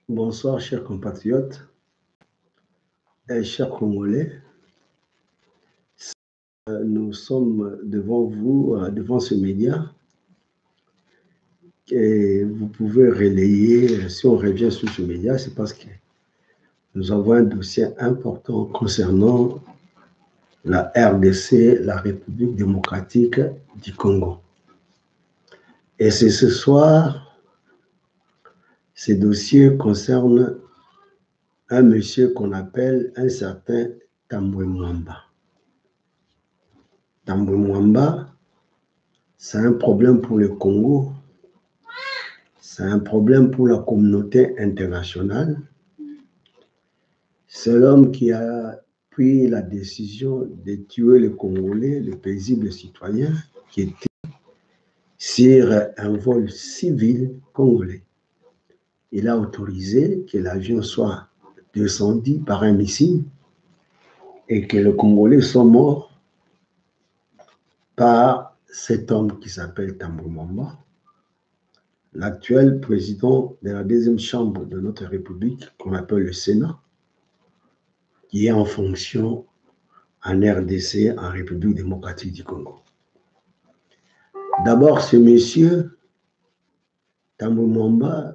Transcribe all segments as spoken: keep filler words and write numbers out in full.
Bonsoir, chers compatriotes et chers Congolais. Nous sommes devant vous, devant ce média, et vous pouvez relayer. Si on revient sur ce média, c'est parce que nous avons un dossier important concernant la R D C, la République démocratique du Congo. Et c'est ce soir, ce dossier concerne un monsieur qu'on appelle un certain Tambwe Mwamba. Tambwe Mwamba, c'est un problème pour le Congo, c'est un problème pour la communauté internationale. C'est l'homme qui a pris la décision de tuer les Congolais, les paisibles citoyens qui étaient sur un vol civil congolais. Il a autorisé que l'avion soit descendu par un missile et que les Congolais sont morts par cet homme qui s'appelle Tambwe Mwamba, l'actuel président de la deuxième chambre de notre République, qu'on appelle le Sénat, qui est en fonction en R D C, en République démocratique du Congo. D'abord, ce monsieur, Tambwe Mwamba,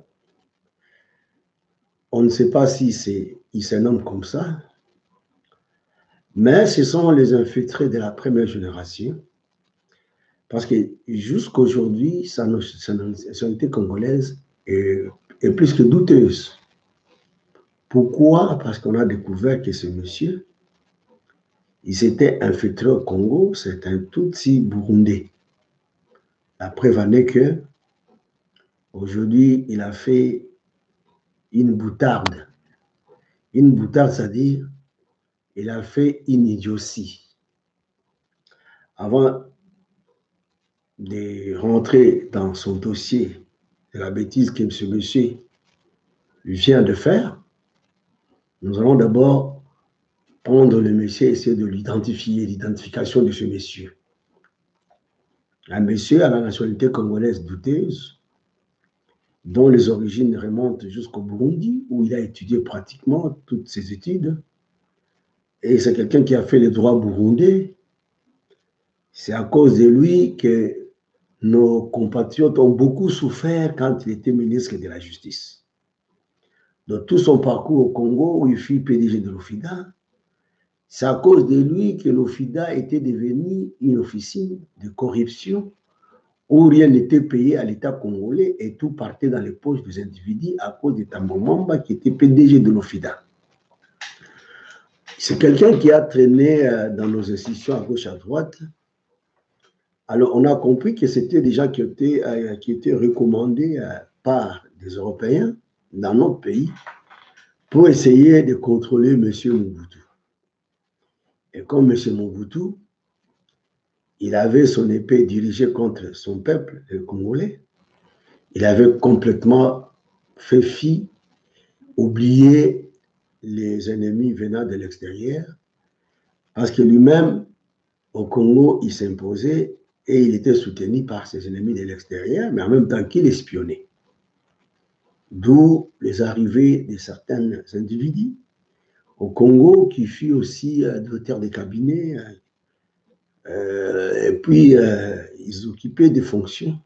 on ne sait pas si c'est, il se nomme comme ça, mais ce sont les infiltrés de la première génération, parce que jusqu'à aujourd'hui, sa nationalité congolaise est, est plus que douteuse. Pourquoi? Parce qu'on a découvert que ce monsieur, il s'était infiltré au Congo, c'est un Tutsi burundais. La preuve en est que aujourd'hui, il a fait une boutarde. Une boutarde, c'est-à-dire, il a fait une idiotie. Avant de rentrer dans son dossier de la bêtise que ce monsieur vient de faire, nous allons d'abord prendre le monsieur et essayer de l'identifier, l'identification de ce monsieur. Un monsieur à la nationalité congolaise douteuse, dont les origines remontent jusqu'au Burundi, où il a étudié pratiquement toutes ses études. Et c'est quelqu'un qui a fait le droit burundais. C'est à cause de lui que nos compatriotes ont beaucoup souffert quand il était ministre de la Justice. Dans tout son parcours au Congo, où il fut P D G de l'OFIDA, c'est à cause de lui que l'OFIDA était devenu une officine de corruption où rien n'était payé à l'État congolais et tout partait dans les poches des individus à cause de Tambwe Mwamba qui était P D G de l'OFIDA. C'est quelqu'un qui a traîné dans nos institutions à gauche, à droite. Alors, on a compris que c'était des gens qui étaient, qui étaient recommandés par des Européens dans notre pays pour essayer de contrôler M. Mobutu. Et comme M. Mobutu, il avait son épée dirigée contre son peuple, le Congolais, il avait complètement fait fi, oublié les ennemis venant de l'extérieur, parce que lui-même, au Congo, il s'imposait et il était soutenu par ses ennemis de l'extérieur, mais en même temps qu'il espionnait. D'où les arrivées de certains individus au Congo qui fut aussi euh, directeur de cabinet, euh, et puis euh, ils occupaient des fonctions,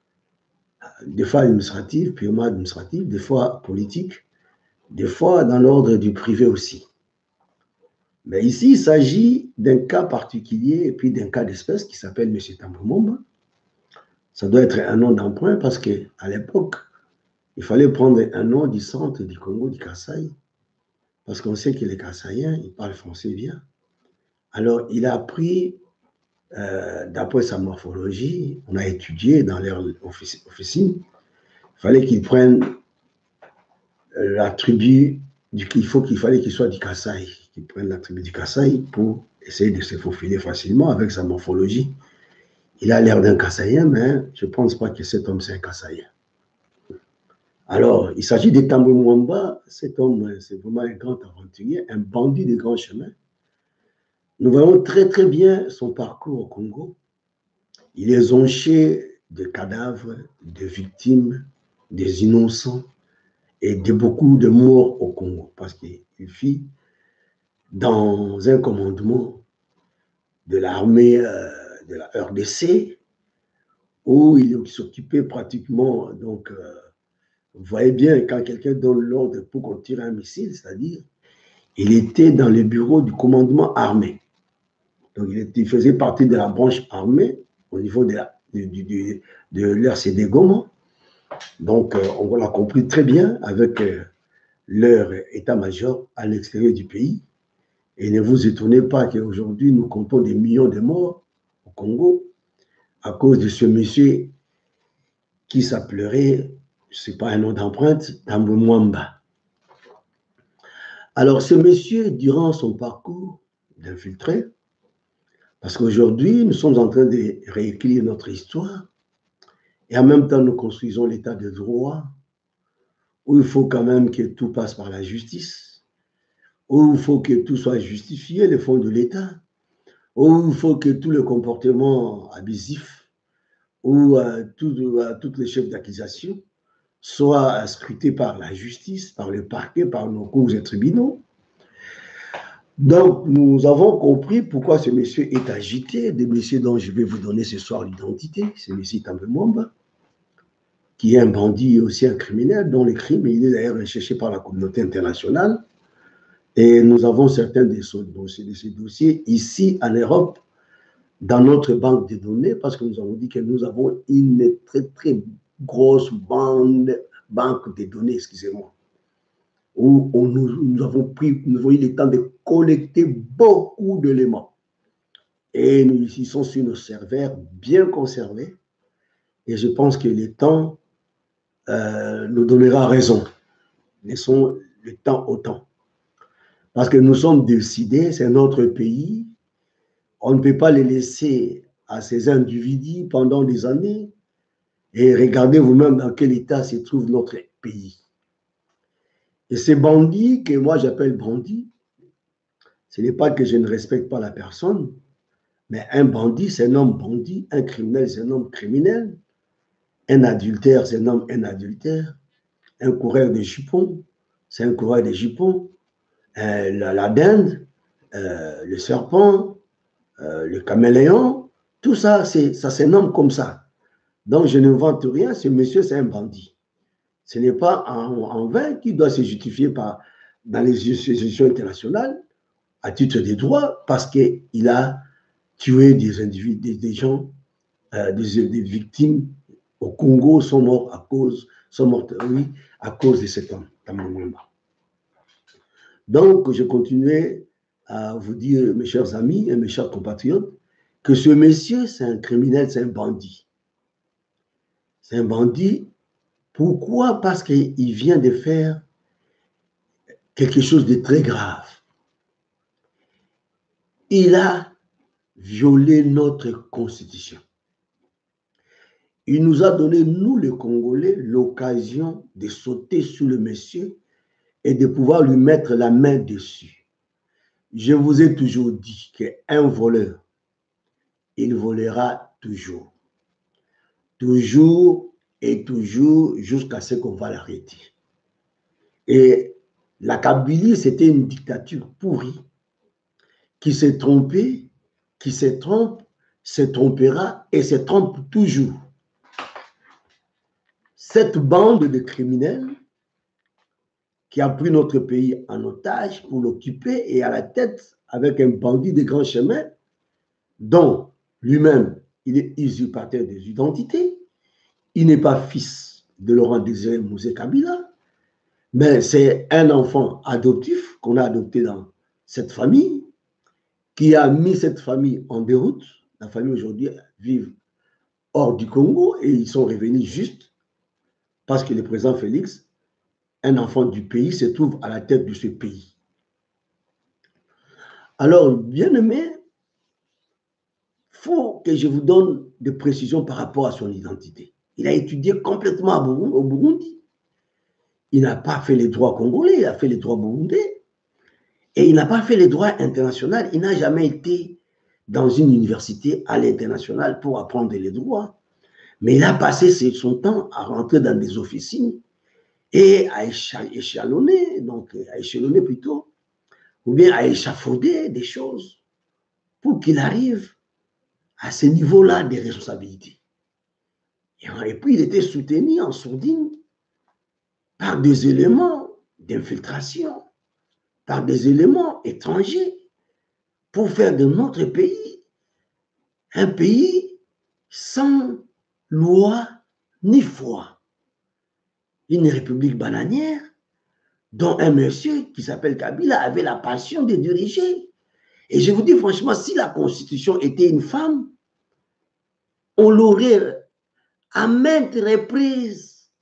des fois administratives, purement administratives, des fois politiques, des fois dans l'ordre du privé aussi. Mais ici, il s'agit d'un cas particulier et puis d'un cas d'espèce qui s'appelle M. Tambwe Mwamba. Ça doit être un nom d'emprunt parce qu'à l'époque, il fallait prendre un nom du centre du Congo, du Kasaï, parce qu'on sait que les Kasaïens, ils parlent français bien. Alors, il a pris, euh, d'après sa morphologie, on a étudié dans leur officine, il fallait qu'il prenne la tribu, du, il faut qu'il fallait qu'il soit du Kasaï, qu'il prenne la tribu du Kasaï pour essayer de se faufiler facilement avec sa morphologie. Il a l'air d'un Kasaïen, mais je ne pense pas que cet homme c'est un Kasaïen. Alors, il s'agit de Tambwe Mwamba. Cet homme, c'est vraiment un grand aventurier, un bandit de grand chemin. Nous voyons très très bien son parcours au Congo. Il est jonché de cadavres, de victimes, des innocents. et de beaucoup de morts au Congo, parce qu'il fit dans un commandement de l'armée euh, de la R D C, où il s'occupait pratiquement, donc, euh, vous voyez bien, quand quelqu'un donne l'ordre pour qu'on tire un missile, c'est-à-dire, il était dans le bureau du commandement armé. Donc, il, était, il faisait partie de la branche armée au niveau de, la, de, de, de l'R C D Goma. Donc, euh, on l'a compris très bien avec euh, leur état-major à l'extérieur du pays. Et ne vous étonnez pas qu'aujourd'hui, nous comptons des millions de morts au Congo à cause de ce monsieur qui s'appellerait, ce n'est pas un nom d'empreinte, Tambo Mwamba. Alors, ce monsieur, durant son parcours d'infiltré, parce qu'aujourd'hui, nous sommes en train de réécrire notre histoire, et en même temps, nous construisons l'état de droit, où il faut quand même que tout passe par la justice, où il faut que tout soit justifié, les fonds de l'État, où il faut que tous les comportements abusifs, où euh, tout, euh, toutes les chefs d'accusation soient scrutés par la justice, par le parquet, par nos cours et tribunaux. Donc, nous avons compris pourquoi ce monsieur est agité, des messieurs dont je vais vous donner ce soir l'identité. C'est monsieur Tambo Mwamba, qui est un bandit et aussi un criminel, dont les crimes, il est d'ailleurs recherché par la communauté internationale. Et nous avons certains de ces dossiers, de ces dossiers ici en Europe, dans notre banque de données, parce que nous avons dit que nous avons une très, très grosse bande, banque de données, excusez-moi, où on, nous, nous avons pris, nous avons eu le temps de collecter beaucoup d'éléments. Et nous ils sont sur nos serveurs bien conservés. Et je pense que le temps euh, nous donnera raison. Laissons le temps au temps. Parce que nous sommes décidés, c'est notre pays. On ne peut pas les laisser à ces individus pendant des années. Et regardez vous-même dans quel état se trouve notre pays. Et ces bandits, que moi j'appelle bandits, ce n'est pas que je ne respecte pas la personne, mais un bandit, c'est un homme bandit, un criminel, c'est un homme criminel, un adultère, c'est un homme un adultère, un coureur de jupons, c'est un coureur de jupons, euh, la, la dinde, euh, le serpent, euh, le caméléon, tout ça, ça se nomme comme ça. Donc je n'invente rien, ce monsieur c'est un bandit. Ce n'est pas en, en vain qu'il doit se justifier par, dans les institutions internationales à titre de droit parce qu'il a tué des individus, des, des gens, euh, des, des victimes au Congo sont morts à cause, sont mortes, oui, à cause de cet homme, Tambo Mwamba. Donc, je continuais à vous dire, mes chers amis et mes chers compatriotes, que ce monsieur, c'est un criminel, c'est un bandit. C'est un bandit. Pourquoi? Parce qu'il vient de faire quelque chose de très grave. Il a violé notre constitution. Il nous a donné, nous les Congolais, l'occasion de sauter sur le monsieur et de pouvoir lui mettre la main dessus. Je vous ai toujours dit qu'un voleur, il volera toujours. Toujours et toujours jusqu'à ce qu'on va l'arrêter. Et la Kabylie, c'était une dictature pourrie qui s'est trompée, qui se trompe, se trompera et se trompe toujours. Cette bande de criminels qui a pris notre pays en otage pour l'occuper et à la tête avec un bandit de grand chemin dont lui-même il est usurpateur des identités. Il n'est pas fils de Laurent Désiré Mouzé Kabila, mais c'est un enfant adoptif qu'on a adopté dans cette famille, qui a mis cette famille en déroute. La famille aujourd'hui vit hors du Congo et ils sont revenus juste parce que le président Félix, un enfant du pays, se trouve à la tête de ce pays. Alors, bien aimé, il faut que je vous donne des précisions par rapport à son identité. Il a étudié complètement au Burundi. Il n'a pas fait les droits congolais, il a fait les droits burundais. Et il n'a pas fait les droits internationaux. Il n'a jamais été dans une université à l'international pour apprendre les droits. Mais il a passé son temps à rentrer dans des officines et à échelonner, donc à échelonner plutôt, ou bien à échafauder des choses pour qu'il arrive à ce niveau-là de responsabilité. Et puis il était soutenu en sourdine par des éléments d'infiltration, par des éléments étrangers, pour faire de notre pays un pays sans loi ni foi. Une république bananière dont un monsieur qui s'appelle Kabila avait la passion de diriger. Et je vous dis franchement, si la Constitution était une femme, on l'aurait à maintes reprises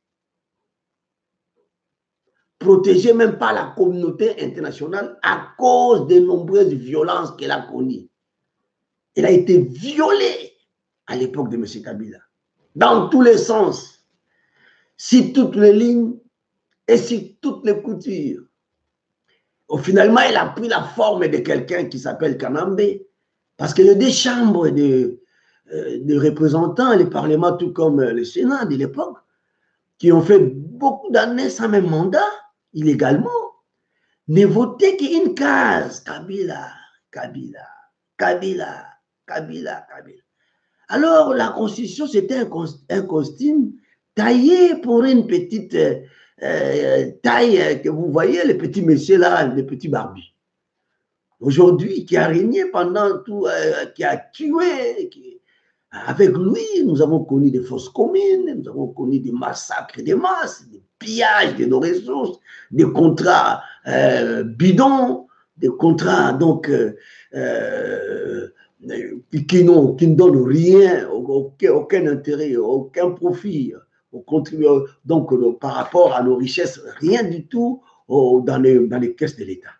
protégée même par la communauté internationale à cause des nombreuses violences qu'elle a connues. Elle a été violée à l'époque de M. Kabila, dans tous les sens, sur toutes les lignes et sur toutes les coutures. Au finalement, elle a pris la forme de quelqu'un qui s'appelle Kanambe, parce que les deux chambres de, euh, de représentants, les parlements, tout comme le Sénat de l'époque, qui ont fait beaucoup d'années sans même mandat, illégalement, ne votaient qu'une case, Kabila, Kabila, Kabila, Kabila, Kabila. Alors, la Constitution, c'était un, un costume taillé pour une petite euh, taille que vous voyez, le petit monsieur là, le petit barbu. Aujourd'hui, qui a régné pendant tout, euh, qui a tué, qui... avec lui, nous avons connu des fausses communes, nous avons connu des massacres de masse, des pillages de nos ressources, des contrats euh, bidons, des contrats donc euh, euh, qui, n'ont, qui ne donnent rien, aucun, aucun intérêt, aucun profit aux contributeurs, donc par rapport à nos richesses, rien du tout oh, dans, les, dans les caisses de l'État.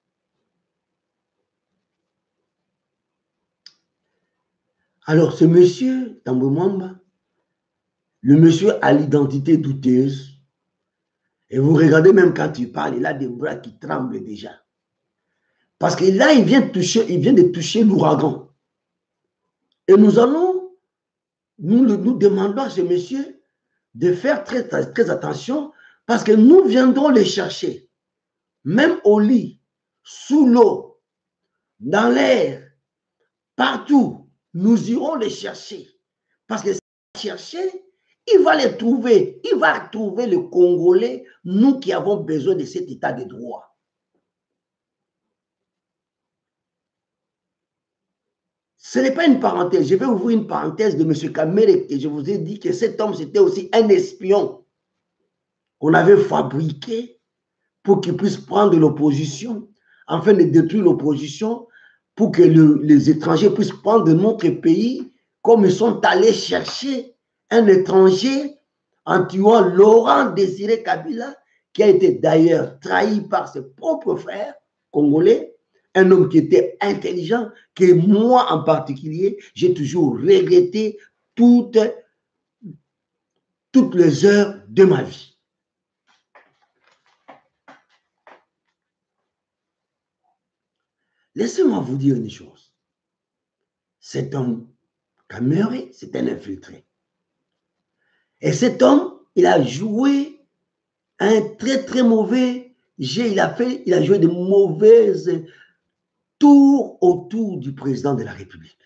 Alors, ce monsieur, Tambo Mwamba, le monsieur a l'identité douteuse. Et vous regardez même quand il parle, il a des bras qui tremblent déjà. Parce que là, il vient de toucher, il vient de toucher l'ouragan. Et nous allons, nous, nous demandons à ce monsieur de faire très, très attention parce que nous viendrons les chercher, même au lit, sous l'eau, dans l'air, partout, nous irons les chercher. Parce que si chercher, il va les trouver. Il va trouver le Congolais, nous qui avons besoin de cet état de droit. Ce n'est pas une parenthèse. Je vais ouvrir une parenthèse de M. Kamere et je vous ai dit que cet homme, c'était aussi un espion qu'on avait fabriqué pour qu'il puisse prendre l'opposition, afin de détruire l'opposition, pour que le, les étrangers puissent prendre notre pays comme ils sont allés chercher un étranger en tuant Laurent Désiré Kabila, qui a été d'ailleurs trahi par ses propres frères congolais, un homme qui était intelligent, que moi en particulier, j'ai toujours regretté toutes, toutes les heures de ma vie. Laissez-moi vous dire une chose. Cet homme, Kamere, c'est un infiltré. Et cet homme, il a joué un très très mauvais jeu. Il a fait, il a joué de mauvaises tours autour du président de la République.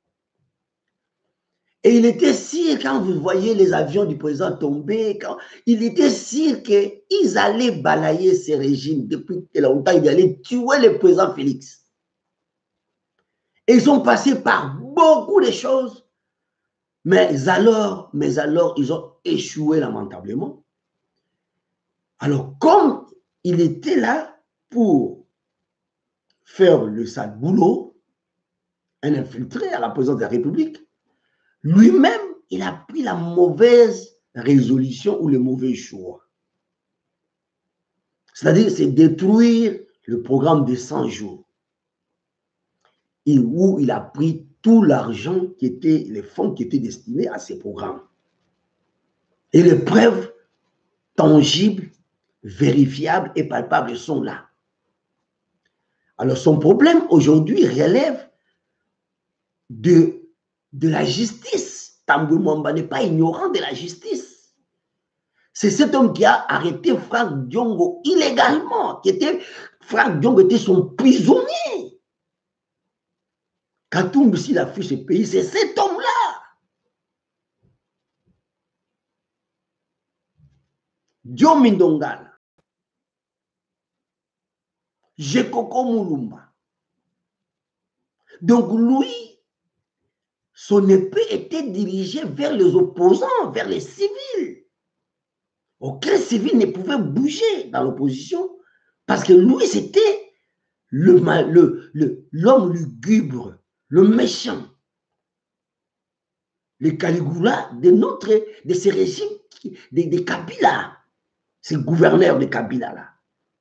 Et il était sûr, quand vous voyez les avions du président tomber, quand, il était sûr qu'ils allaient balayer ce régime depuis longtemps. Ils allaient tuer le président Félix. Et ils sont passés par beaucoup de choses. Mais alors, mais alors, ils ont échoué lamentablement. Alors, comme il était là pour faire le sale boulot, un infiltré à la présidence de la République, lui-même, il a pris la mauvaise résolution ou le mauvais choix. C'est-à-dire, c'est détruire le programme des cent jours, et où il a pris tout l'argent qui était, les fonds qui étaient destinés à ces programmes. Et les preuves tangibles, vérifiables et palpables sont là. Alors, son problème aujourd'hui relève de, de la justice. Tambo Mwamba n'est pas ignorant de la justice. C'est cet homme qui a arrêté Franck Diongo illégalement, qui était, Franck Diongo était son prisonnier. Katumbi, s'il a fui ce pays, c'est cet homme-là. Diomi Ndongala, Jekoko Mulumba. Donc lui, son épée était dirigée vers les opposants, vers les civils. Aucun civil ne pouvait bouger dans l'opposition parce que lui, c'était le, le, le, l'homme lugubre, le méchant, le Caligula de, notre, de ces régimes, des de Kabila, ces gouverneurs de Kabila là.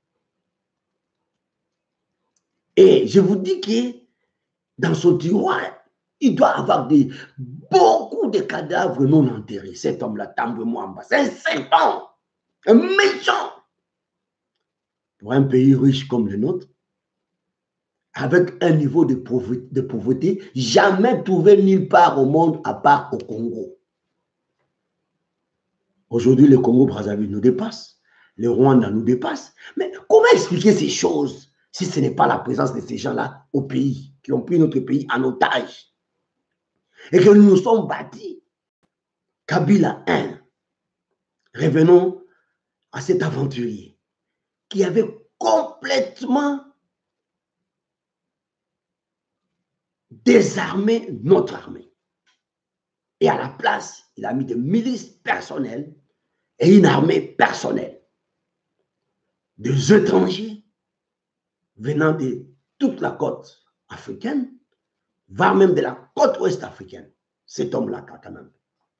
Et je vous dis que dans son tiroir, il doit avoir des, beaucoup de cadavres non enterrés. Cet homme-là, Tambwe Mwamba, c'est un serpent, un méchant. Pour un pays riche comme le nôtre, avec un niveau de pauvreté, de pauvreté jamais trouvé nulle part au monde à part au Congo. Aujourd'hui, le Congo-Brazzaville nous dépasse, le Rwanda nous dépasse. Mais comment expliquer ces choses si ce n'est pas la présence de ces gens-là au pays, qui ont pris notre pays en otage et que nous nous sommes bâtis? Kabila un, revenons à cet aventurier qui avait complètement désarmé notre armée. Et à la place, il a mis des milices personnelles et une armée personnelle. Des étrangers venant de toute la côte africaine, voire même de la côte ouest africaine. Cet homme-là, quand même.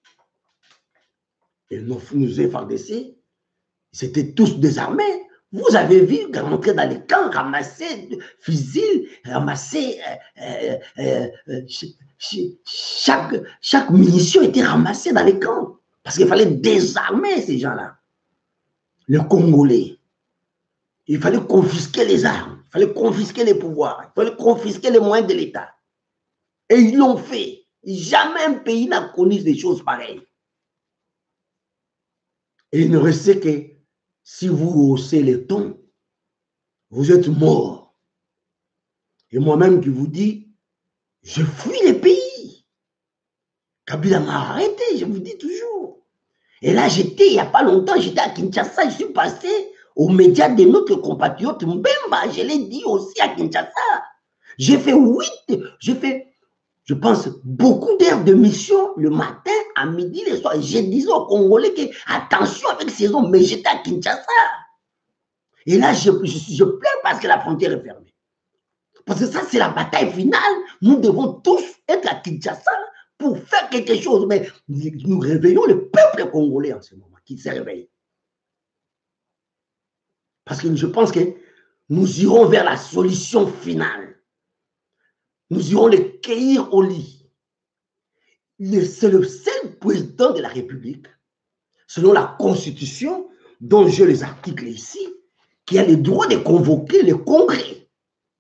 Et nous, nous F A R D C, c'était tous désarmés. Vous avez vu rentrer dans les camps, ramasser fusils, ramasser... Euh, euh, euh, chaque, chaque munition était ramassée dans les camps. Parce qu'il fallait désarmer ces gens-là. Les Congolais. Il fallait confisquer les armes. Il fallait confisquer les pouvoirs. Il fallait confisquer les moyens de l'État. Et ils l'ont fait. Jamais un pays n'a connu des choses pareilles. Et il ne restait que, si vous haussez les tons, vous êtes mort. Et moi-même qui vous dis, je fuis les pays. Kabila m'a arrêté, je vous dis toujours. Et là, j'étais, il n'y a pas longtemps, j'étais à Kinshasa, je suis passé aux médias de notre compatriote Mbemba, je l'ai dit aussi à Kinshasa. J'ai fait huit, j'ai fait, je pense, beaucoup d'heures de mission le matin, à midi, le soir. Je disais aux Congolais que, attention avec ces hommes, mais j'étais à Kinshasa. Et là, je, je, je pleure parce que la frontière est fermée. Parce que ça, c'est la bataille finale. Nous devons tous être à Kinshasa pour faire quelque chose. Mais nous réveillons le peuple congolais en ce moment, qui s'est réveillé. Parce que je pense que nous irons vers la solution finale. Nous irons les cueillir au lit. C'est le seul président de la République, selon la Constitution, dont j'ai les articles ici, qui a le droit de convoquer le Congrès.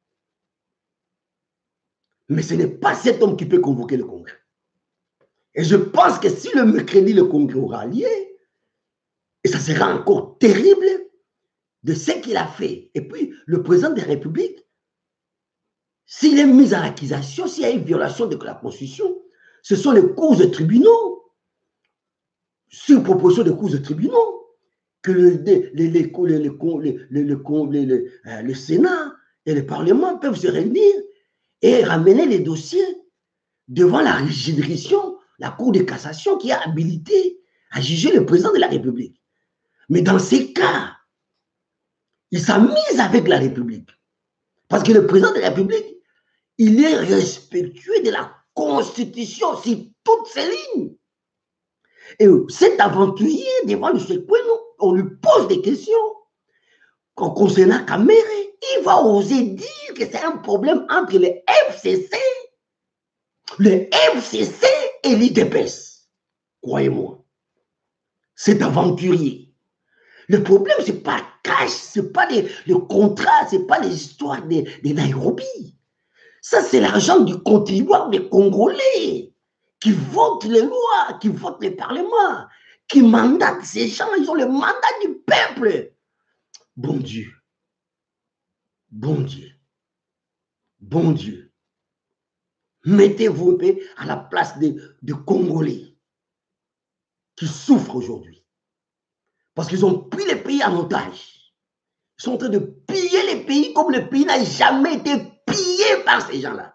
Mais ce n'est pas cet homme qui peut convoquer le Congrès. Et je pense que si le mercredi, le Congrès aura lieu, et ça sera encore terrible de ce qu'il a fait. Et puis, le président de la République, s'il est mis à l'accusation, s'il y a une violation de la Constitution, ce sont les cours de tribunaux, sur proposition des cours de tribunaux, que le, les, les, les, les, les, les, le Sénat et le Parlement peuvent se réunir et ramener les dossiers devant la juridiction, la Cour de cassation qui a habilité à juger le président de la République. Mais dans ces cas, il s'amise avec la République. Parce que le président de la République, il est respectueux de la Constitution sur toutes ses lignes. Et cet aventurier, devant le secoué, on lui pose des questions. Concernant Kamere, il va oser dire que c'est un problème entre le F C C, le F C C et l'I D P S. Croyez-moi. Cet aventurier. Le problème, ce n'est pas cash, ce n'est pas les, le contrat, ce n'est pas les histoires de, de Nairobi. Ça, c'est l'argent du contribuable des Congolais qui votent les lois, qui votent les parlements, qui mandatent ces gens, ils ont le mandat du peuple. Bon Dieu, bon Dieu, bon Dieu, mettez-vous à la place des, des Congolais qui souffrent aujourd'hui. Parce qu'ils ont pris les pays en otage. Ils sont en train de piller les pays comme le pays n'a jamais été pillé par ces gens-là.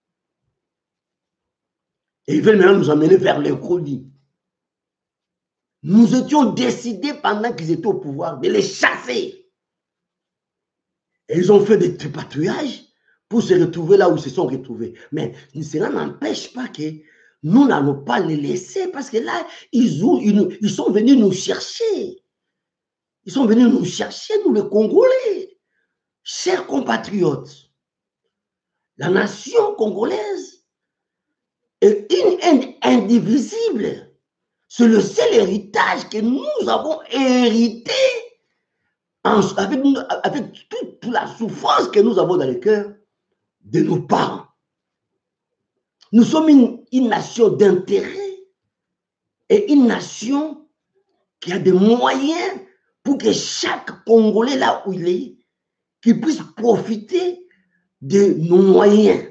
Et ils veulent maintenant nous amener vers le colis. Nous étions décidés pendant qu'ils étaient au pouvoir de les chasser. Et ils ont fait des tripatouillages pour se retrouver là où ils se sont retrouvés. Mais cela n'empêche pas que nous n'allons pas les laisser parce que là, ils, ils, ils sont venus nous chercher. Ils sont venus nous chercher, nous les Congolais. Chers compatriotes, la nation congolaise est une indivisible. C'est le seul héritage que nous avons hérité avec, avec toute, toute la souffrance que nous avons dans le cœur de nos parents. Nous sommes une, une nation d'intérêt et une nation qui a des moyens pour que chaque Congolais, là où il est, qu'il puisse profiter de nos moyens.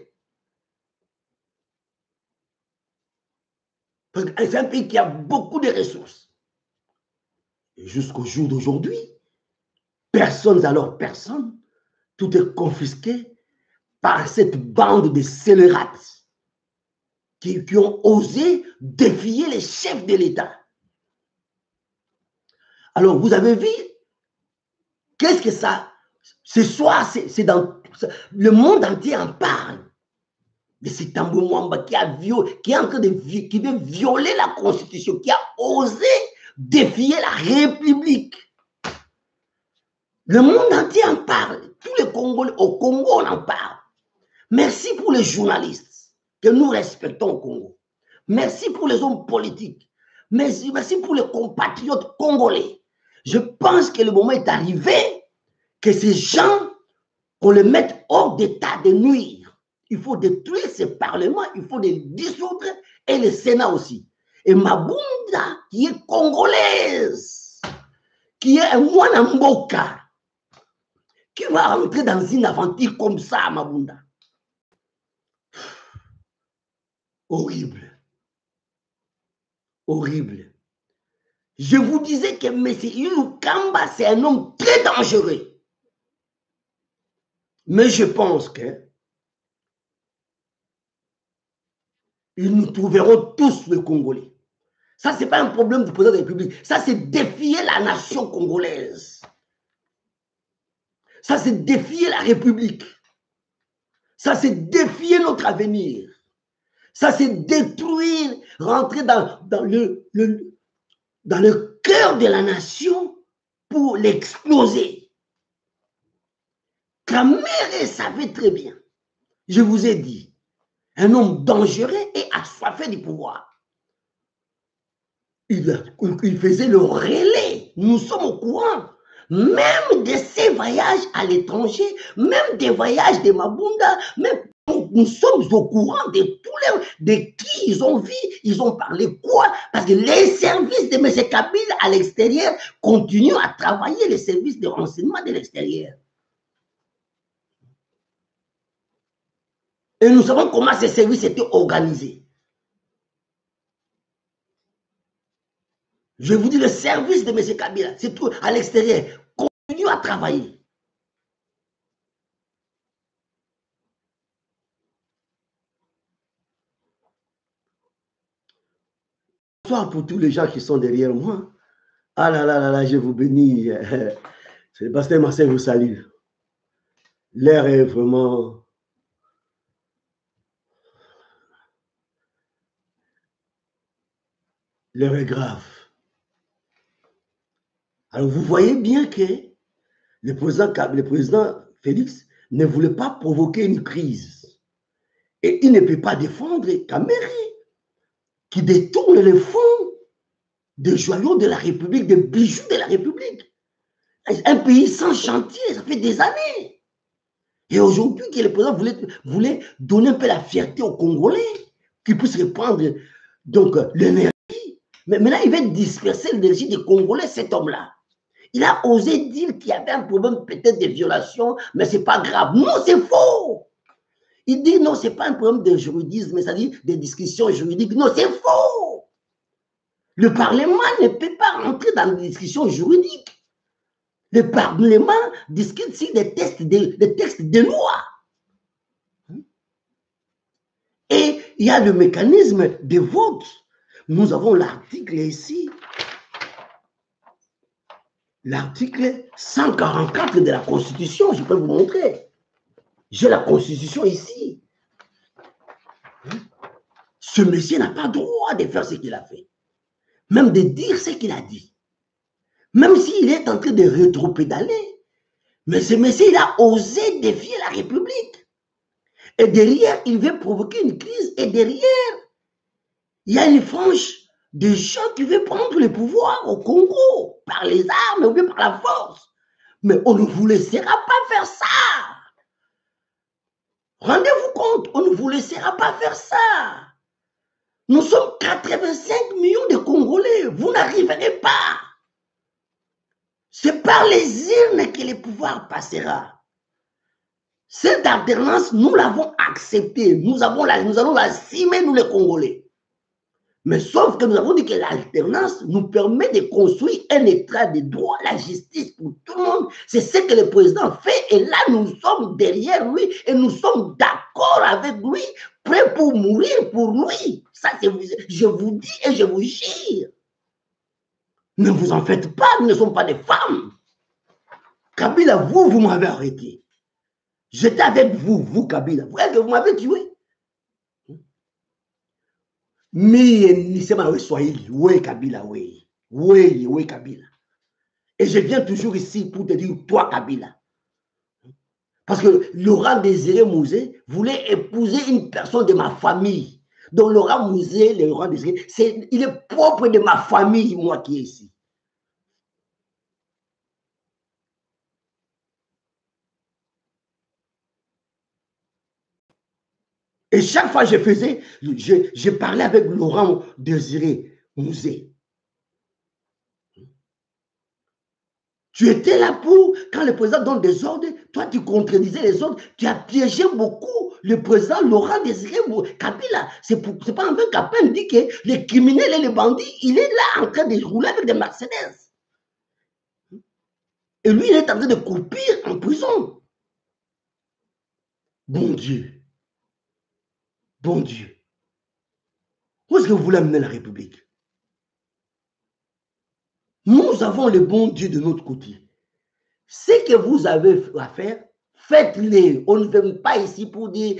C'est un pays qui a beaucoup de ressources. Et jusqu'au jour d'aujourd'hui, personne, alors personne, tout est confisqué par cette bande de scélérates qui, qui ont osé défier les chefs de l'État. Alors, vous avez vu, qu'est-ce que ça... Ce soir, c'est dans... Le monde entier en parle. De cet Tambou Mwamba qui, a violé, qui est en train de qui veut violer la Constitution, qui a osé défier la République. Le monde entier en parle. Tous les Congolais, au Congo, on en parle. Merci pour les journalistes que nous respectons au Congo. Merci pour les hommes politiques. Merci, merci pour les compatriotes congolais. Je pense que le moment est arrivé que ces gens, qu'on les mette hors d'état de nuire. Il faut détruire ce parlement, il faut les dissoudre et le Sénat aussi. Et Mabunda, qui est congolaise, qui est un moine Mboka, qui va rentrer dans une aventure comme ça, Mabunda. Horrible. Horrible. Je vous disais que M. Yulu Kamba, c'est un homme très dangereux. Mais je pense que ils nous trouveront tous les Congolais. Ça, ce n'est pas un problème du président de la République. Ça, c'est défier la nation congolaise. Ça, c'est défier la République. Ça, c'est défier notre avenir. Ça, c'est détruire, rentrer dans, dans, le, le, dans le cœur de la nation pour l'exploser. Kamere savait très bien. Je vous ai dit, un homme dangereux et assoiffé du pouvoir. Il, il faisait le relais. Nous sommes au courant. Même de ses voyages à l'étranger, même des voyages de Mabunda, même, nous sommes au courant de tous les, de qui ils ont vu, ils ont parlé quoi, parce que les services de M. Kabila à l'extérieur continuent à travailler, les services de renseignement de l'extérieur. Et nous savons comment ces services étaient organisés. Je vous dis, le service de M. Kabila, c'est tout à l'extérieur, continue à travailler. Bonsoir pour tous les gens qui sont derrière moi. Ah là là là là, je vous bénis. C'est Pasteur Marcel vous salue. L'air est vraiment... L'air est grave. Alors vous voyez bien que le président, le président Félix ne voulait pas provoquer une crise. Et il ne peut pas défendre Kamere, qui détourne les fonds des joyaux de la République, des bijoux de la République. Un pays sans chantier, ça fait des années. Et aujourd'hui, que le président voulait, voulait donner un peu la fierté aux Congolais, qu'ils puissent reprendre donc l'énergie. Mais maintenant, il veut disperser l'énergie des Congolais, cet homme-là. Il a osé dire qu'il y avait un problème peut-être de violation, mais ce n'est pas grave. Non, c'est faux. Il dit non, ce n'est pas un problème de juridisme, mais c'est-à-dire des discussions juridiques. Non, c'est faux. Le Parlement ne peut pas rentrer dans des discussions juridiques. Le Parlement discute sur des textes de, des textes de loi. Et il y a le mécanisme de vote. Nous avons l'article ici. L'article cent quarante-quatre de la Constitution, je peux vous montrer. J'ai la Constitution ici. Ce monsieur n'a pas droit de faire ce qu'il a fait. Même de dire ce qu'il a dit. Même s'il est en train de rétropédaler. Mais ce monsieur, il a osé défier la République. Et derrière, il veut provoquer une crise. Et derrière, il y a une frange de gens qui veulent prendre le pouvoir au Congo par les armes ou bien par la force. Mais on ne vous laissera pas faire ça. Rendez-vous compte, on ne vous laissera pas faire ça. Nous sommes quatre-vingt-cinq millions de Congolais. Vous n'arriverez pas. C'est par les urnes que le pouvoir passera. Cette alternance, nous l'avons acceptée. Nous, avons la, nous allons l'assumer, nous les Congolais. Mais sauf que nous avons dit que l'alternance nous permet de construire un état de droit, la justice pour tout le monde. C'est ce que le président fait. Et là, nous sommes derrière lui et nous sommes d'accord avec lui, prêts pour mourir pour lui. Ça, je vous dis et je vous jure. Ne vous en faites pas, nous ne sommes pas des femmes. Kabila, vous, vous m'avez arrêté. J'étais avec vous, vous, Kabila. Vous voyez que vous m'avez tué. Mais nisema we Swahili, oui Kabila, oui, oui, oui Kabila. Et je viens toujours ici pour te dire, toi Kabila. Parce que Laurent Désiré Mouzé voulait épouser une personne de ma famille. Donc Laurent Mouzé, Laurent Désiré, il est propre de ma famille, moi qui est ici. Et chaque fois que je faisais, je, je parlais avec Laurent Désiré Mouzé. Tu étais là pour, quand le président donne des ordres, toi tu contredisais les ordres, tu as piégé beaucoup le président Laurent Désiré Kabila. C'est pas un peu Kabila dit que les criminels et les bandits, il est là en train de rouler avec des Mercedes. Et lui, il est en train de croupir en prison. Bon Dieu. Bon Dieu. Où est-ce que vous voulez amener la République? Nous avons le bon Dieu de notre côté. Ce que vous avez à faire, faites-le. On ne vient pas ici pour dire,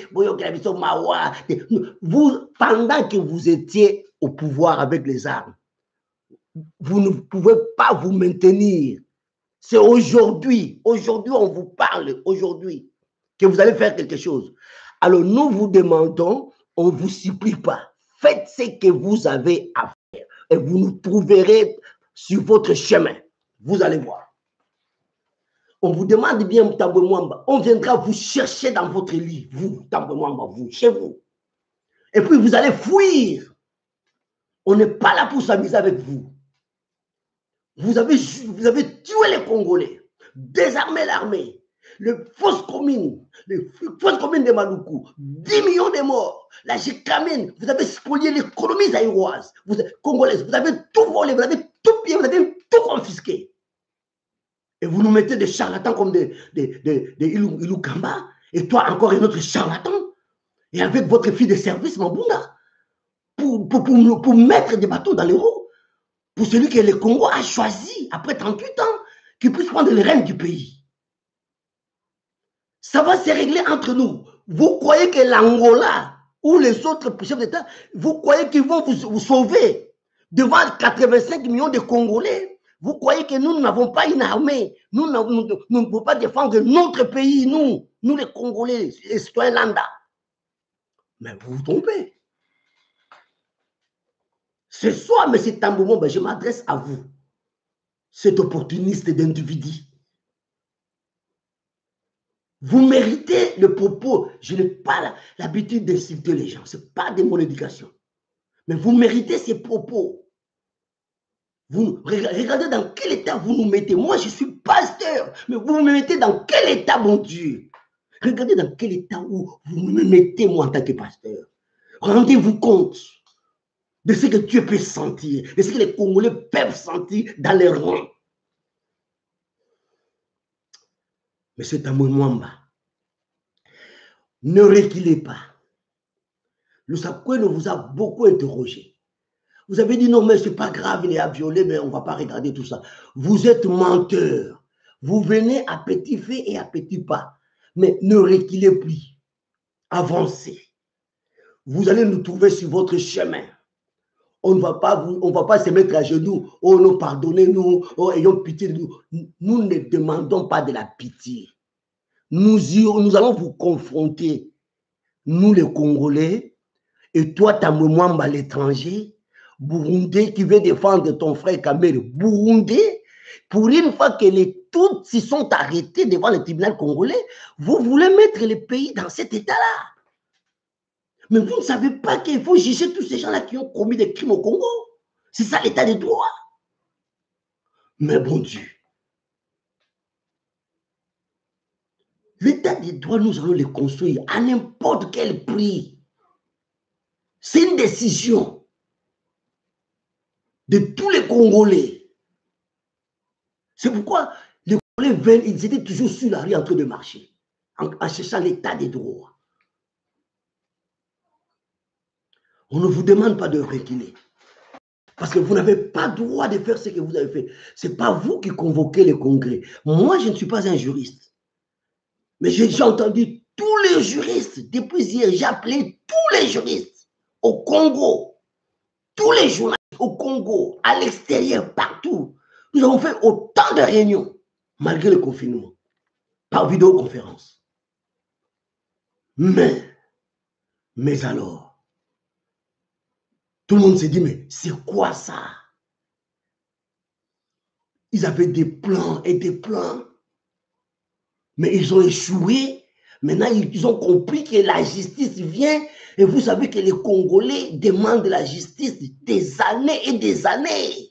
vous, pendant que vous étiez au pouvoir avec les armes, vous ne pouvez pas vous maintenir. C'est aujourd'hui, aujourd'hui on vous parle, aujourd'hui, que vous allez faire quelque chose. Alors nous vous demandons, on ne vous supplie pas. Faites ce que vous avez à faire et vous nous trouverez sur votre chemin. Vous allez voir. On vous demande bien, Tambwe Mwamba, on viendra vous chercher dans votre lit, vous, Tambwe Mwamba, vous, chez vous. Et puis vous allez fuir. On n'est pas là pour s'amuser avec vous. Vous avez, vous avez tué les Congolais, désarmé l'armée, les fausses communes, les fausses communes de Maluku, dix millions de morts, la Gécamine, vous avez spolié l'économie zaïroise, vous, congolaise, vous avez tout volé, vous avez tout pillé, vous avez tout confisqué. Et vous nous mettez des charlatans comme des, des, des, des Ilou, Ilou Kamba, et toi encore un autre charlatan, et avec votre fille de service, Mabunda, pour, pour, pour, pour mettre des bateaux dans les roues, pour celui que le Congo a choisi, après trente-huit ans, qu'il puisse prendre les rênes du pays. Ça va se régler entre nous. Vous croyez que l'Angola ou les autres chefs d'État, vous croyez qu'ils vont vous, vous sauver devant quatre-vingt-cinq millions de Congolais? Vous croyez que nous n'avons pas une armée? Nous, nous, nous, nous ne pouvons pas défendre notre pays, nous, nous les Congolais, les citoyens lambda. Mais vous vous trompez. Ce soir, M. Tambwe Mwamba, je m'adresse à vous, cet opportuniste d'individu. Vous méritez le propos. Je n'ai pas l'habitude d'insulter les gens. Ce n'est pas de mon éducation. Mais vous méritez ces propos. Vous, regardez dans quel état vous nous mettez. Moi, je suis pasteur, mais vous me mettez dans quel état, mon Dieu? Regardez dans quel état où vous me mettez, moi, en tant que pasteur. Rendez-vous compte de ce que Dieu peut sentir, de ce que les Congolais peuvent sentir dans les rangs. Monsieur Tambwe Mwamba, ne reculez pas. Le Sakoué vous a beaucoup interrogé. Vous avez dit non, mais ce n'est pas grave, il est à violer, mais on ne va pas regarder tout ça. Vous êtes menteur. Vous venez à petit feu et à petit pas. Mais ne reculez plus. Avancez. Vous allez nous trouver sur votre chemin. On ne va pas, vous, on va pas se mettre à genoux. Oh non, pardonnez-nous. Oh, ayons pitié de nous. Nous ne demandons pas de la pitié. Nous, nous allons vous confronter, nous les Congolais, et toi, Tambwe Mwamba, à l'étranger, Burundais qui veut défendre ton frère Kamere, Burundais, pour une fois que les Tutsis sont arrêtés devant le tribunal congolais, vous voulez mettre le pays dans cet état-là. Mais vous ne savez pas qu'il faut juger tous ces gens-là qui ont commis des crimes au Congo. C'est ça l'état de droit. Mais bon Dieu, l'état de droit, nous allons le construire à n'importe quel prix. C'est une décision de tous les Congolais. C'est pourquoi les Congolais, ils étaient toujours sur la rue en train de marcher, en, en cherchant l'état des droits. On ne vous demande pas de reculer. Parce que vous n'avez pas droit de faire ce que vous avez fait. Ce n'est pas vous qui convoquez les congrès. Moi, je ne suis pas un juriste. Mais j'ai entendu tous les juristes. Depuis hier, j'ai appelé tous les juristes au Congo. Tous les journalistes au Congo, à l'extérieur, partout. Nous avons fait autant de réunions, malgré le confinement, par vidéoconférence. Mais, mais alors, tout le monde s'est dit, mais c'est quoi ça? Ils avaient des plans et des plans, mais ils ont échoué. Maintenant, ils ont compris que la justice vient, et vous savez que les Congolais demandent la justice des années et des années.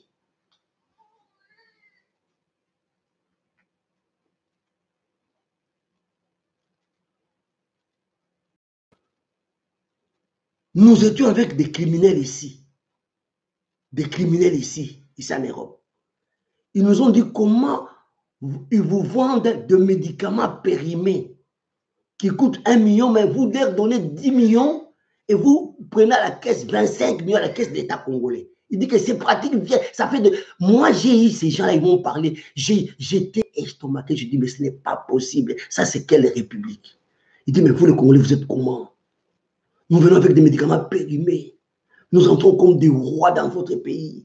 Nous étions avec des criminels ici, des criminels ici, ici en Europe. Ils nous ont dit comment ils vous vendent des médicaments périmés qui coûtent un million, mais vous leur donnez dix millions et vous prenez à la caisse vingt-cinq millions à la caisse de l'État congolais. Il dit que ces pratiques viennent, ça fait de... Moi, j'ai eu ces gens-là, ils m'ont parlé, j'étais estomaqué, je dis, mais ce n'est pas possible. Ça, c'est quelle république? Il dit, mais vous, les Congolais, vous êtes comment? Nous venons avec des médicaments périmés. Nous entrons comme des rois dans votre pays.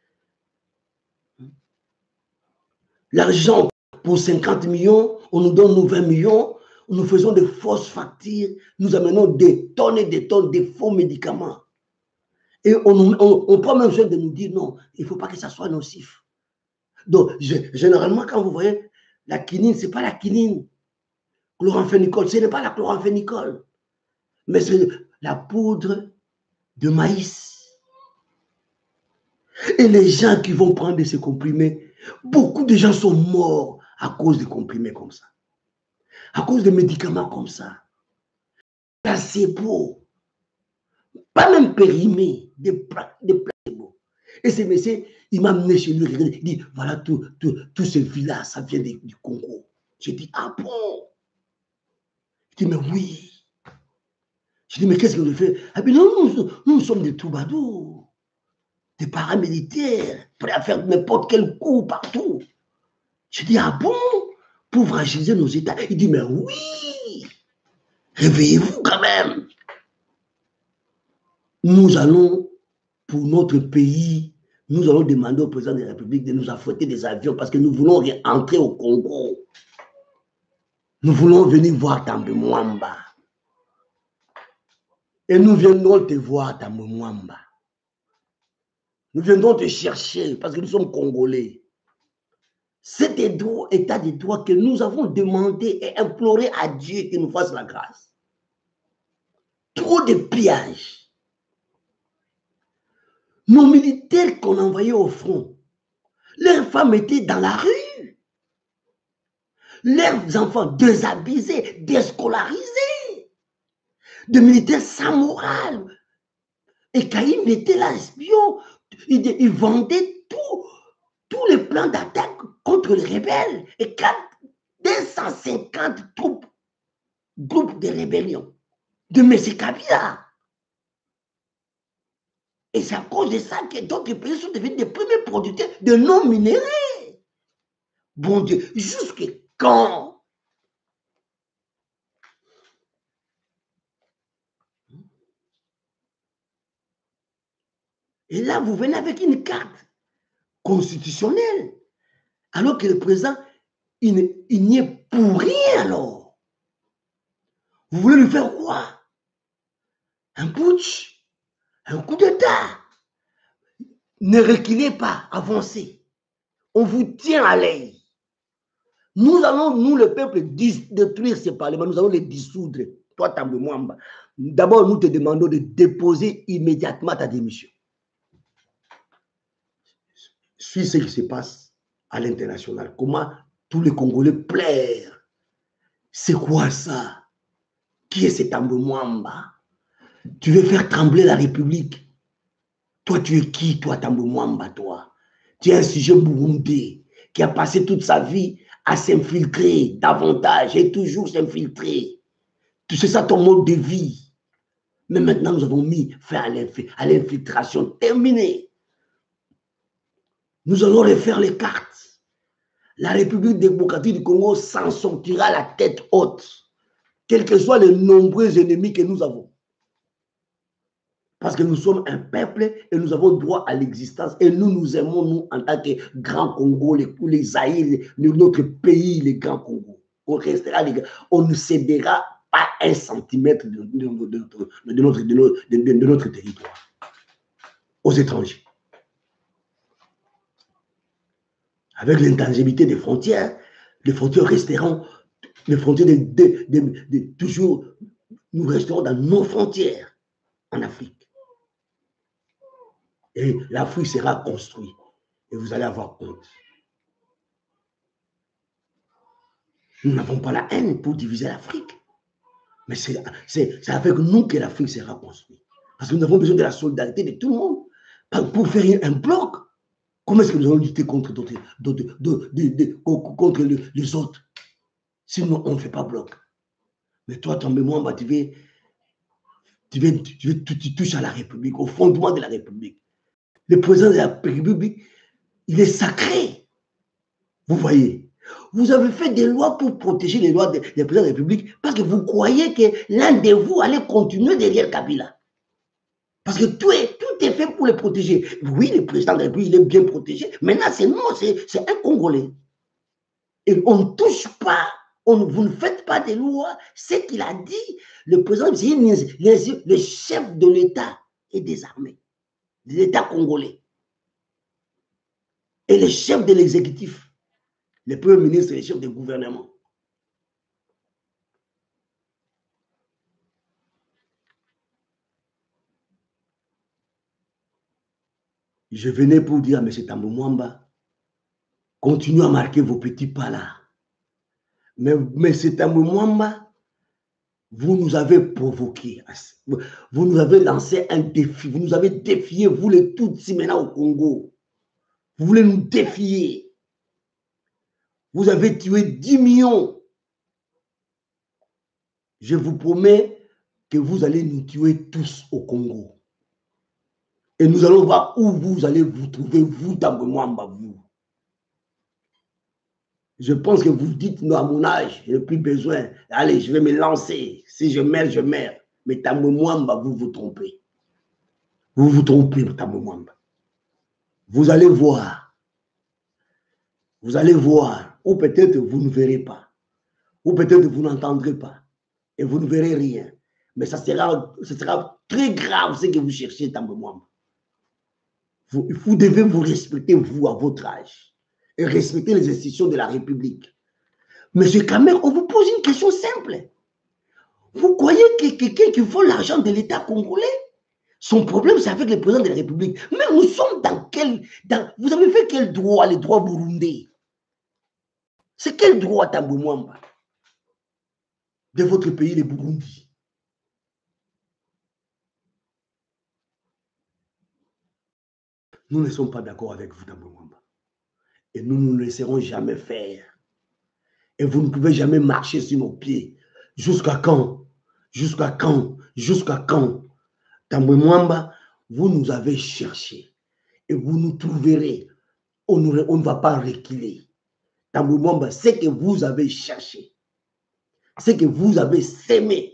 L'argent pour cinquante millions, on nous donne nous vingt millions, nous faisons de fausses factures, nous amenons des tonnes et des tonnes de faux médicaments. Et on, on, on prend même soin de nous dire non, il ne faut pas que ça soit nocif. Donc, je, généralement, quand vous voyez la quinine, ce n'est pas la quinine. Chloramphénicol, ce n'est pas la chloramphénicol, mais c'est la poudre de maïs. Et les gens qui vont prendre ces comprimés, beaucoup de gens sont morts à cause de comprimés comme ça, à cause de médicaments comme ça. Placebo, pas même périmés, des, des placebos. Et ce monsieur, il m'a amené chez lui, il dit, voilà, tout, tout, tout ce village, ça vient du, du Congo. J'ai dit, ah bon? Il dit, mais oui. Je dis, mais qu'est-ce que vous faites? Ah bien, nous, nous, nous sommes des troubadours, des paramilitaires, prêts à faire n'importe quel coup partout. Je dis, ah bon? Pour fragiliser nos États. Il dit, mais oui, réveillez-vous quand même. Nous allons, pour notre pays, nous allons demander au président de la République de nous affréter des avions parce que nous voulons entrer au Congo. Nous voulons venir voir Tambwe Mwamba. Et nous viendrons te voir, Tambwe Mwamba. Nous viendrons te chercher parce que nous sommes Congolais. C'est état de droit que nous avons demandé et imploré à Dieu qu'il nous fasse la grâce. Trop de pillages. Nos militaires qu'on a envoyés au front, Leurs femmes étaient dans la rue. Leurs enfants désabusés, déscolarisés, de militaires sans morale. Et Caïn était là, espion. Il, il vendait tout, tous les plans d'attaque contre les rebelles. Et deux cent cinquante troupes, groupes de rébellion de M. Kabila. Et c'est à cause de ça que d'autres pays sont devenus des premiers producteurs de non minéraux. Bon Dieu, jusqu'à quand? Et là, vous venez avec une carte constitutionnelle, alors que le président, il n'y est pour rien alors. Vous voulez lui faire quoi? Un putsch? Un coup d'État? Ne reculez pas, avancez. On vous tient à l'œil. Nous allons, nous, le peuple, détruire ces parlements. Nous allons les dissoudre. Toi, Tambo Mwamba. D'abord, nous te demandons de déposer immédiatement ta démission. Suis ce qui se passe à l'international. Comment tous les Congolais pleurent. C'est quoi ça? Qui est cet Tambo Mwamba? Tu veux faire trembler la République? Toi, tu es qui, toi, Tambo Mwamba, toi? Tu es un sujet burundais qui a passé toute sa vie à s'infiltrer davantage et toujours s'infiltrer. C'est ça ton mode de vie. Mais maintenant, nous avons mis fin à l'infiltration. Terminé. Nous allons refaire les cartes. La République démocratique du Congo s'en sortira la tête haute, quels que soient les nombreux ennemis que nous avons. Parce que nous sommes un peuple et nous avons droit à l'existence. Et nous, nous aimons, nous, en tant que Grand Congo, les, les Zaïre, notre pays, les Grands Congo. On restera, les gars, on ne cédera pas un centimètre de, de, de, de, de, notre, de, notre, de, de notre territoire aux étrangers. Avec l'intangibilité des frontières, les frontières resteront, les frontières de, de, de, de, de toujours, nous resterons dans nos frontières en Afrique. Et l'Afrique sera construite. Et vous allez avoir honte. Nous n'avons pas la haine pour diviser l'Afrique. Mais c'est avec nous que l'Afrique sera construite. Parce que nous avons besoin de la solidarité de tout le monde. Pour faire un bloc, comment est-ce que nous allons lutter contre, d'autres, d'autres, d'autres, contre les autres? Sinon, on ne fait pas bloc. Mais toi, ton mémoire, tu veux, tu, veux, tu, veux, tu, tu touches à la République, au fondement de la République. Le président de la République, il est sacré. Vous voyez, vous avez fait des lois pour protéger les lois des de présidents de la République parce que vous croyez que l'un de vous allait continuer derrière Kabila. Parce que tout est, tout est fait pour les protéger. Oui, le président de la République, il est bien protégé. Maintenant, c'est non, c'est un Congolais. Et on ne touche pas, on, vous ne faites pas des lois. Ce qu'il a dit, le président, c'est le chef de l'État et des armées. De l'État congolais et le chef de l'exécutif, le premier ministre et le chef du gouvernement. Je venais pour dire à M. Tambo Mwamba, continuez à marquer vos petits pas là. Mais M. Tambo Mwamba, vous nous avez provoqué, vous nous avez lancé un défi, vous nous avez défié, vous les Tutsis maintenant au Congo. Vous voulez nous défier. Vous avez tué dix millions. Je vous promets que vous allez nous tuer tous au Congo. Et nous allons voir où vous allez vous trouver, vous, Tambo Mwamba, vous. Je pense que vous dites, non, à mon âge, je n'ai plus besoin. Allez, je vais me lancer. Si je meurs, je meurs. Mais Tambo Mwamba, vous vous trompez. Vous vous trompez, Tambo Mwamba. Vous allez voir. Vous allez voir. Ou peut-être vous ne verrez pas. Ou peut-être vous n'entendrez pas. Et vous ne verrez rien. Mais ça sera, ça sera très grave ce que vous cherchez, Tambo Mwamba. Vous, vous devez vous respecter, vous, à votre âge. Et respecter les institutions de la République. Monsieur Kamer, on vous pose une question simple. Vous croyez que quelqu'un qui vole l'argent de l'État congolais Son problème, c'est avec le président de la République. Mais nous sommes dans quel... Dans, vous avez fait quel droit, les droits burundais? C'est quel droit, Tambwe Mwamba, de votre pays, le Burundi? Nous ne sommes pas d'accord avec vous, Tambwe Mwamba. Et nous ne nous laisserons jamais faire. Et vous ne pouvez jamais marcher sur nos pieds. Jusqu'à quand? Jusqu'à quand? Jusqu'à quand? Tambwe Mwamba, vous nous avez cherché. Et vous nous trouverez. On ne, on ne va pas reculer. Tambwe Mwamba, c'est que vous avez cherché. C'est que vous avez sémé.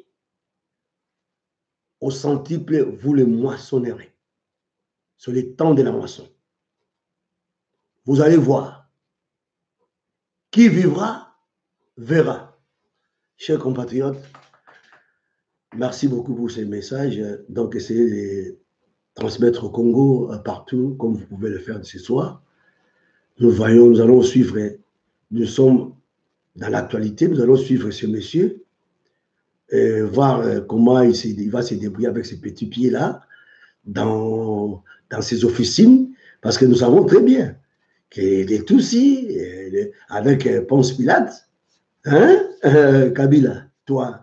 Au centuple, vous le moissonnerez. Sur le temps de la moisson. Vous allez voir. Qui vivra, verra. Chers compatriotes, merci beaucoup pour ces messages. Donc, essayez de les transmettre au Congo partout, comme vous pouvez le faire ce soir. Nous voyons, nous allons suivre, nous sommes dans l'actualité, nous allons suivre ce monsieur, et voir comment il, il va se débrouiller avec ses petits pieds-là, dans, dans ses officines, parce que nous savons très bien qu'il est aussi avec Ponce Pilate, hein, euh, Kabila, toi.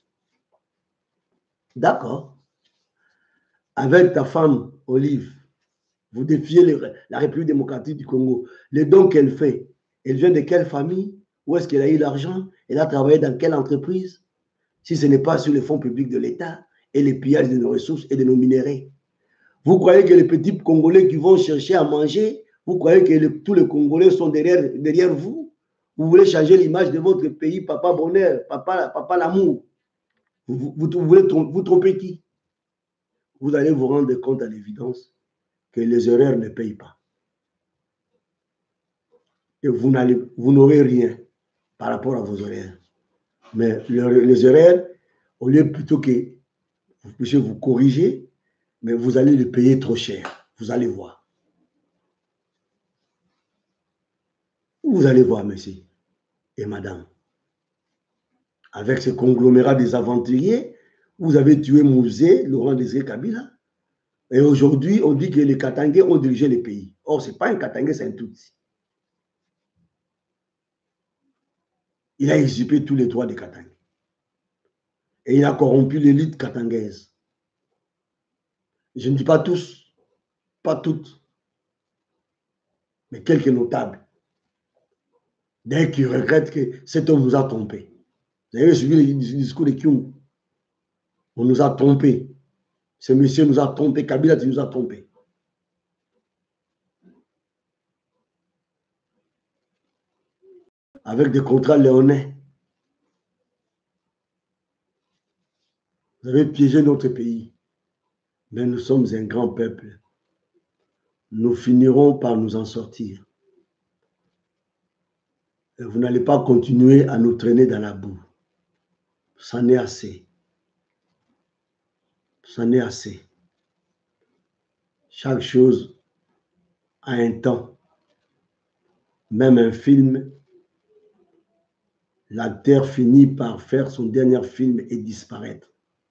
D'accord. Avec ta femme, Olive, vous défiez les, la République démocratique du Congo. Les dons qu'elle fait, elle vient de quelle famille? Où est-ce qu'elle a eu l'argent? Elle a travaillé dans quelle entreprise? Si ce n'est pas sur les fonds publics de l'État et les pillages de nos ressources et de nos minéraux. Vous croyez que les petits Congolais qui vont chercher à manger, vous croyez que le, tous les Congolais sont derrière, derrière vous? Vous voulez changer l'image de votre pays, papa bonheur, papa, papa l'amour. Vous, vous, vous voulez tromper, vous tromper qui? Vous allez vous rendre compte à l'évidence que les erreurs ne payent pas. Et vous n'aurez rien par rapport à vos erreurs. Mais le, les erreurs, au lieu plutôt que vous puissiez vous corriger, mais vous allez les payer trop cher. Vous allez voir. Vous allez voir, monsieur et madame. Avec ce conglomérat des aventuriers, vous avez tué Mouzé, Laurent Désiré Kabila. Et aujourd'hui, on dit que les Katangais ont dirigé les pays. Or, ce n'est pas un Katangais, c'est un Tutsi. Il a usurpé tous les droits des Katangais. Et il a corrompu l'élite katangaise. Je ne dis pas tous, pas toutes, mais quelques notables. Dès qu'ils regrettent que cet homme nous a trompés. Vous avez suivi le discours de Kyung. On nous a trompés. Ce monsieur nous a trompés. Kabila, tu nous as trompés. Avec des contrats léonais. Vous avez piégé notre pays. Mais nous sommes un grand peuple. Nous finirons par nous en sortir. Et vous n'allez pas continuer à nous traîner dans la boue. C'en est assez. C'en est assez. Chaque chose a un temps. Même un film, l'acteur finit par faire son dernier film et disparaître.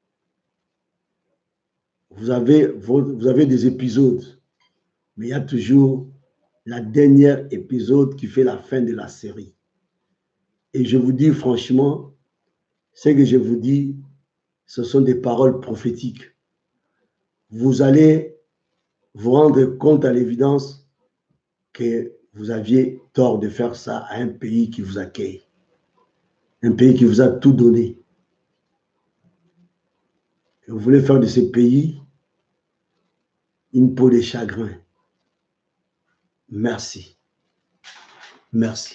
Vous avez, vous avez des épisodes, mais il y a toujours la dernière épisode qui fait la fin de la série. Et je vous dis franchement, ce que je vous dis, ce sont des paroles prophétiques. Vous allez vous rendre compte à l'évidence que vous aviez tort de faire ça à un pays qui vous accueille. Un pays qui vous a tout donné. Et vous voulez faire de ce pays une peau de chagrin. Merci. Merci.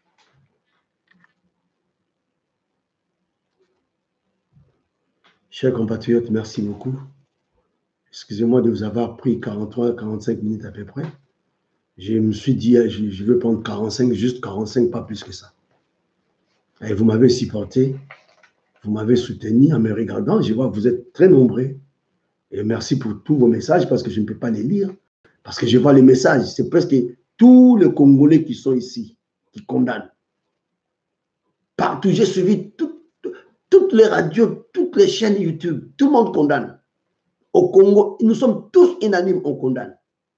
Chers compatriotes, merci beaucoup. Excusez-moi de vous avoir pris quarante-trois à quarante-cinq minutes à peu près. Je me suis dit, je, je vais prendre quarante-cinq, juste quarante-cinq, pas plus que ça. Et vous m'avez supporté, vous m'avez soutenu en me regardant. Je vois que vous êtes très nombreux. Et merci pour tous vos messages parce que je ne peux pas les lire. Parce que je vois les messages. C'est presque tous les Congolais qui sont ici, qui condamnent. Partout, j'ai suivi tout, toutes les radios, toutes les chaînes YouTube. Tout le monde condamne. au Congo, nous sommes tous unanimes, on condamne.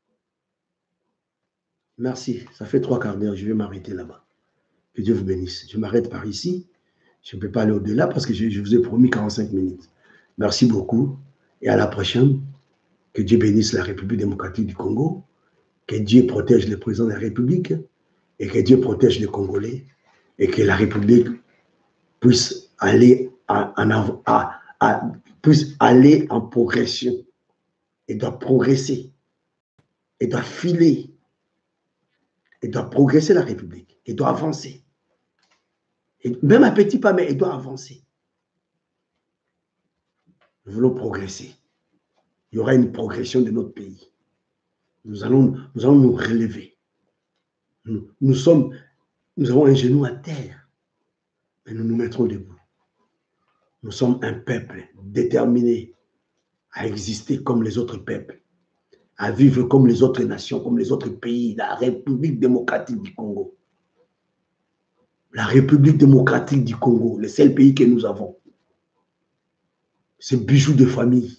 Merci, ça fait trois quarts d'heure, je vais m'arrêter là-bas. Que Dieu vous bénisse. Je m'arrête par ici. Je ne peux pas aller au-delà parce que je, je vous ai promis quarante-cinq minutes. Merci beaucoup et à la prochaine. Que Dieu bénisse la République démocratique du Congo. Que Dieu protège le président de la République et que Dieu protège les Congolais et que la République puisse aller en, avant, à, à, puisse aller en progression et doit progresser et doit filer et doit progresser la République et doit avancer. Et même un petit pas, mais elle doit avancer. Nous voulons progresser. Il y aura une progression de notre pays. Nous allons nous, allons nous relever. Nous, nous, sommes, nous avons un genou à terre, mais nous nous mettrons debout. Nous sommes un peuple déterminé à exister comme les autres peuples, à vivre comme les autres nations, comme les autres pays, la République démocratique du Congo. La République démocratique du Congo, le seul pays que nous avons. C'est bijou de famille.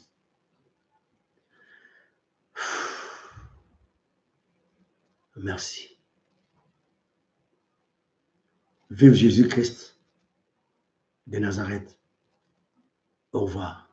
Merci. Vive Jésus-Christ de Nazareth. Au revoir.